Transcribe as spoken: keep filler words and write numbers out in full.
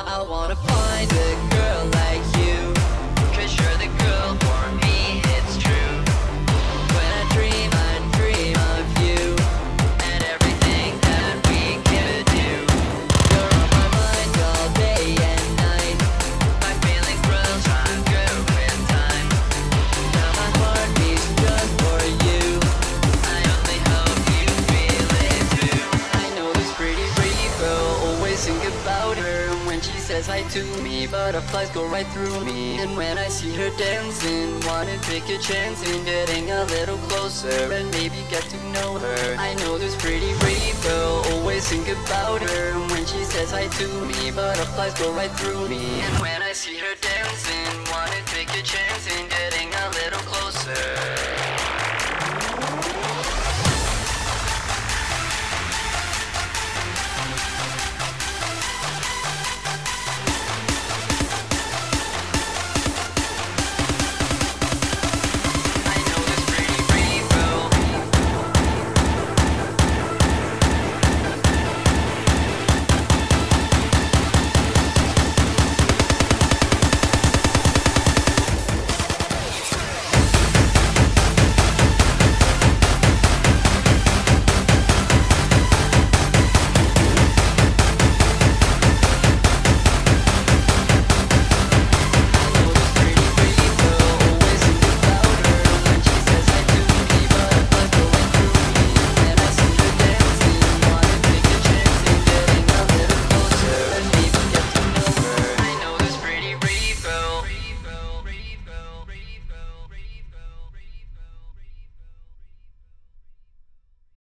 I wanna find a girl like you, 'cause you're the girl for me, it's true. When I dream, I dream of you and everything that we could do. You're on my mind all day and night. My feelings grow stronger with time. Now my heart beats just for you. I only hope you feel it too. I know this pretty, pretty girl, always think about her. When she says hi to me, butterflies go right through me. And when I see her dancing, wanna take a chance in getting a little closer and maybe get to know her. I know this pretty, pretty girl, always think about her. When she says hi to me, butterflies go right through me. And when I see her dancing, wanna take a chance in getting a little closer.